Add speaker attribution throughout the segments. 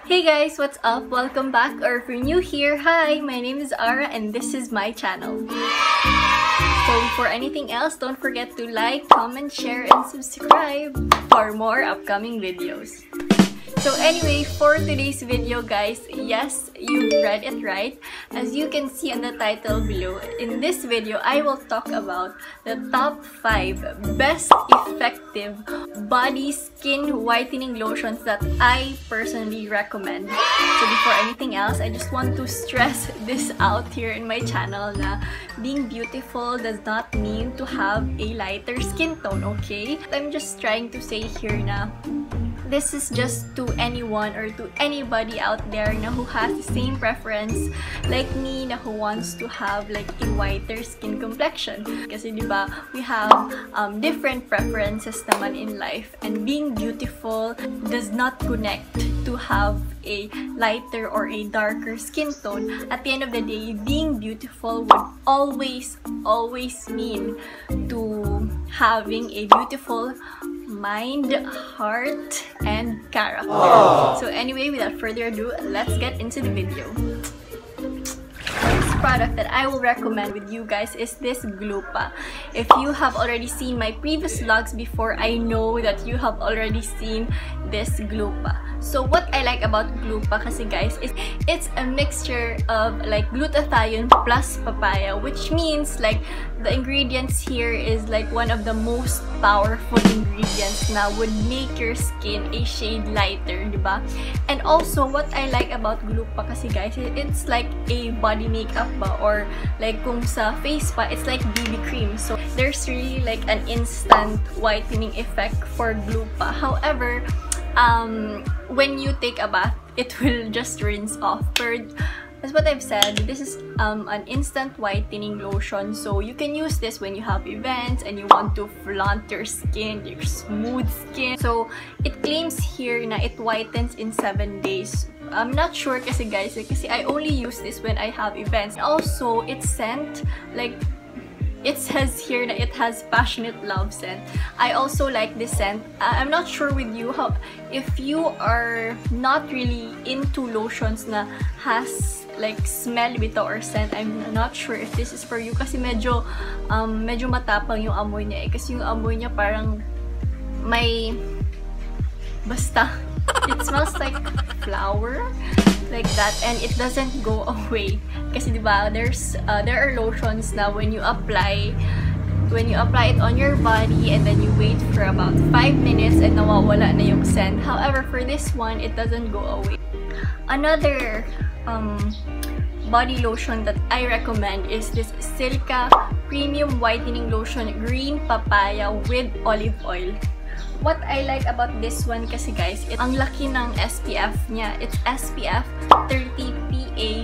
Speaker 1: Hey guys, what's up? Welcome back, or if you're new here, hi, my name is Ara and this is my channel. So before anything else, don't forget to like, comment, share, and subscribe for more upcoming videos. So anyway, for today's video guys, yes, you read it right. As you can see on the title below, in this video, I will talk about the top 5 best effective body skin whitening lotions that I personally recommend. So before anything else, I just want to stress this out here in my channel na being beautiful does not mean to have a lighter skin tone, okay? I'm just trying to say here na this is just to anyone or to anybody out there na who has the same preference like me na who wants to have like a whiter skin complexion. Kasi diba, we have different preferences naman in life, and being beautiful does not connect to have a lighter or a darker skin tone. At the end of the day, being beautiful would always mean to having a beautiful mind, heart, and character. So anyway, without further ado, let's get into the video. This product that I will recommend with you guys is this Glupa. If you have already seen my previous vlogs before, I know that you have already seen this Glupa. So what I like about Glupa kasi guys is it's a mixture of like glutathione plus papaya, which means like the ingredients here is like one of the most powerful ingredients na would make your skin a shade lighter, diba? And also what I like about Glupa kasi guys, it's like a body makeup ba, or like kung sa face pa, it's like BB cream. So there's really like an instant whitening effect for Glupa. However, when you take a bath, it will just rinse off. But as what I've said, this is an instant whitening lotion, so you can use this when you have events and you want to flaunt your skin, your smooth skin. So it claims here na it whitens in 7 days. I'm not sure kasi guys, kasi I only use this when I have events. Also, it's scent, like it says here that it has passionate love scent. I also like this scent. I'm not sure with you how, if you are not really into lotions na has like smell bitaw or scent, I'm not sure if this is for you kasi medyo matapang yung amoy niya eh. Kasi yung amoy niya parang may basta it smells like flower, like that, and it doesn't go away. Kasi diba, there are lotions na when you apply it on your body and then you wait for about 5 minutes and nawawala na yung scent. However, for this one, it doesn't go away. Another body lotion that I recommend is this Silka Premium Whitening Lotion Green Papaya with Olive Oil. What I like about this one kasi guys, ang laki ng SPF niya. It's SPF 30 PA++++.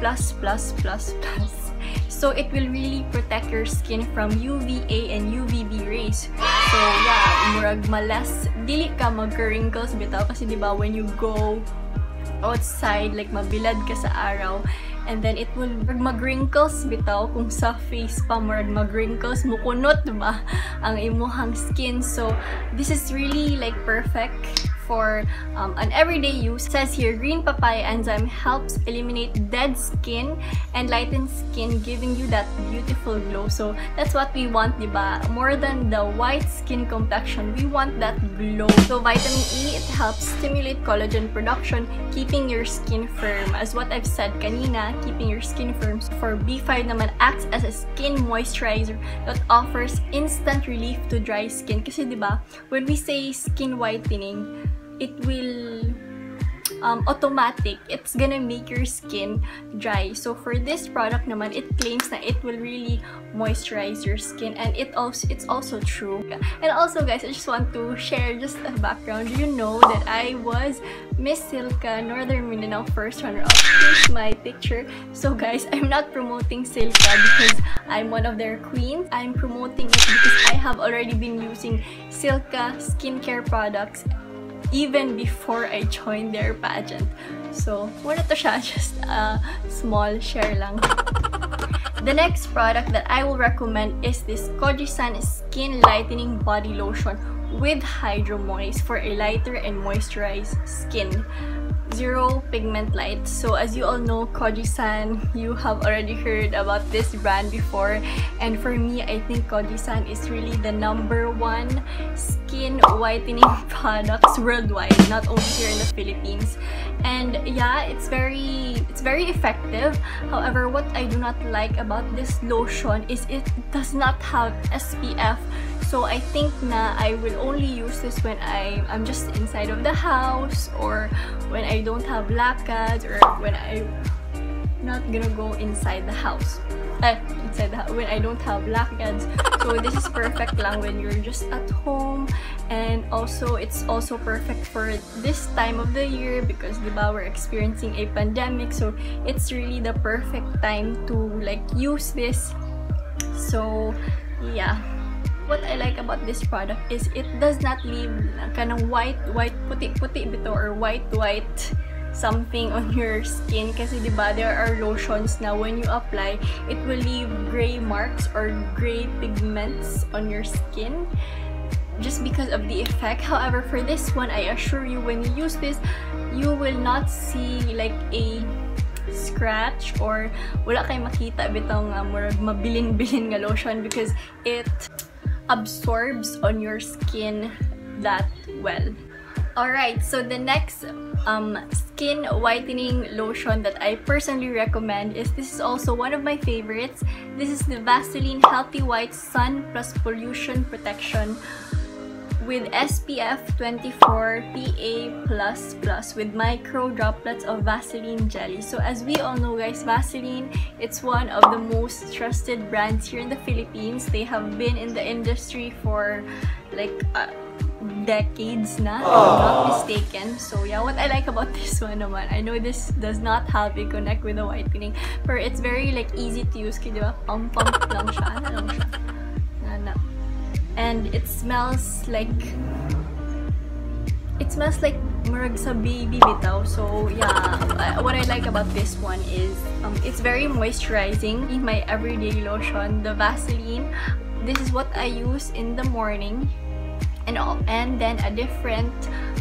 Speaker 1: So it will really protect your skin from UVA and UVB rays. So yeah, murag malas dili ka mag-wrinkles bitaw kasi diba when you go outside, like mabilad ka sa araw, and then it will mag-wrinkles bitaw kung sa face pa mag-wrinkles, mukunot diba ang imuhang skin. So this is really like perfect for an everyday use. It says here, green papaya enzyme helps eliminate dead skin and lighten skin, giving you that beautiful glow. So that's what we want, diba? More than the white skin complexion, we want that glow. So vitamin E, it helps stimulate collagen production, keeping your skin firm. As what I've said kanina, keeping your skin firm. For B5 naman, acts as a skin moisturizer that offers instant relief to dry skin. Kasi diba, when we say skin whitening, it will automatic, it's gonna make your skin dry. So for this product naman, it claims that it will really moisturize your skin, and it's also true. And also guys, I just want to share just a background. Do you know that I was Miss Silka Northern Mindanao first runner-up? Here's my picture. So guys, I'm not promoting Silka because I'm one of their queens. I'm promoting it because I have already been using Silka skincare products even before I joined their pageant. So, wala to siya, just a small share lang. The next product that I will recommend is this Kojisan Skin Lightening Body Lotion with Hydro Moist for a lighter and moisturized skin. Zero pigment light. So as you all know, Koji-san, you have already heard about this brand before, and for me, I think Koji-san is really the #1 skin whitening products worldwide, not only here in the Philippines. And yeah, it's very effective. However, what I do not like about this lotion is it does not have SPF. So I think na I will only use this when I'm just inside of the house, or when I don't have lacads, or when I'm not gonna go inside the house. When I don't have lacads. So this is perfect lang when you're just at home, and also it's also perfect for this time of the year because diba we're experiencing a pandemic, so it's really the perfect time to like use this. So yeah. What I like about this product is it does not leave kanang white puti bito, or white something on your skin, kasi diba there are lotions na when you apply it will leave gray marks or gray pigments on your skin just because of the effect. However, for this one, I assure you, when you use this, you will not see like a scratch, or wala kay makita bitong mabilin-bilin nga lotion, because it absorbs on your skin that well. Alright, so the next skin whitening lotion that I personally recommend is, this is also one of my favorites. This is the Vaseline Healthy White Sun Plus Pollution Protection with SPF 24 PA++ with micro droplets of Vaseline jelly. So as we all know guys, Vaseline, it's one of the most trusted brands here in the Philippines. They have been in the industry for like decades na, if I'm not mistaken. So yeah, what I like about this one naman, I know this does not have a connect with the whitening, but it's very like easy to use, kaya diba? Pump lang siya, and it smells like murag sa baby bitaw. So yeah, what I like about this one is it's very moisturizing. In my everyday lotion, the Vaseline, this is what I use in the morning, and then a different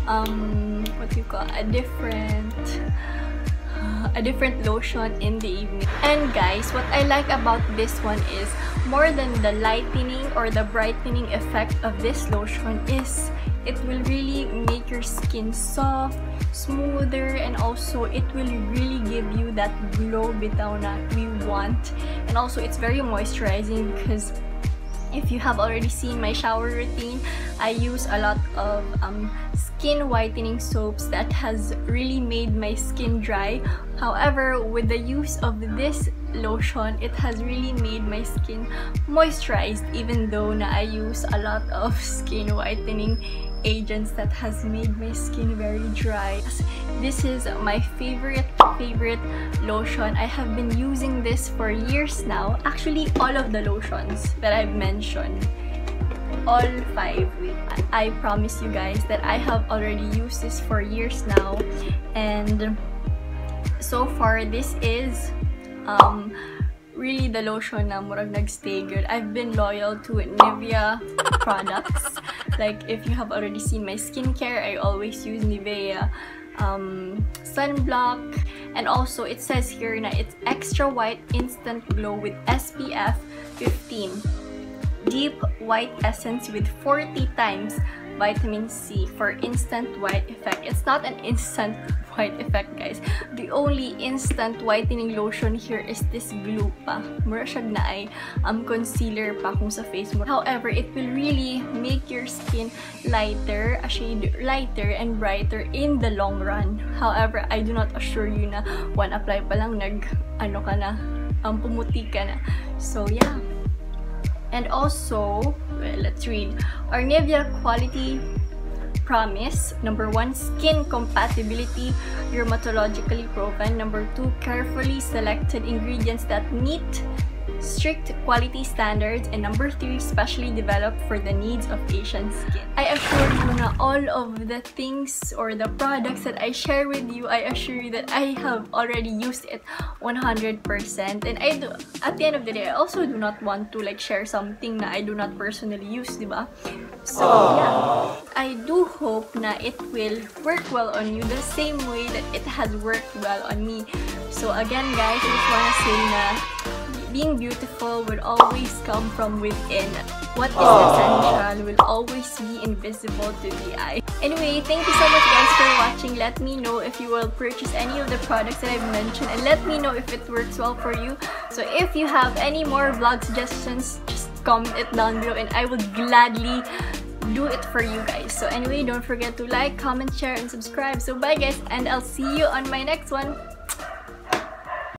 Speaker 1: a different lotion in the evening. And guys, what I like about this one is, more than the lightening or the brightening effect of this lotion, is it will really make your skin soft, smoother, and also it will really give you that glow bitaw na we want. And also it's very moisturizing, because if you have already seen my shower routine, I use a lot of skin whitening soaps that has really made my skin dry. However, with the use of this lotion, it has really made my skin moisturized, even though na I use a lot of skin whitening agents that has made my skin very dry. This is my favorite lotion. I have been using this for years now. Actually, all of the lotions that I've mentioned, all 5, I promise you guys that I have already used this for years now, and so far this is really the lotion na murag nagstay good. I've been loyal to Nivea products. Like if you have already seen my skincare, I always use Nivea sunblock, and also it says here na it's extra white instant glow with SPF 15, deep white essence with 40 times vitamin C for instant white effect. It's not an instant white effect, guys. The only instant whitening lotion here is this Glopa. Mura siya na ay concealer pa kung sa face mo. However, it will really make your skin lighter, a shade lighter and brighter in the long run. However, I do not assure you na one apply pa lang pumuti ka na. So yeah. And also, well, let's read. Our Nivea Quality Promise. Number 1, skin compatibility, dermatologically proven. Number 2, carefully selected ingredients that meet strict quality standards, and number 3, specially developed for the needs of Asian skin. I assure you na all of the things or the products that I share with you, I assure you that I have already used it 100%. And I do, at the end of the day, I also do not want to like share something na I do not personally use, diba? So yeah, I do hope na it will work well on you the same way that it has worked well on me. So again guys, I just wanna say na being beautiful will always come from within. What is essential will always be invisible to the eye. Anyway, thank you so much guys for watching. Let me know if you will purchase any of the products that I've mentioned, and let me know if it works well for you. So if you have any more vlog suggestions, just comment it down below and I would gladly do it for you guys. So anyway, don't forget to like, comment, share, and subscribe. So bye guys, and I'll see you on my next one.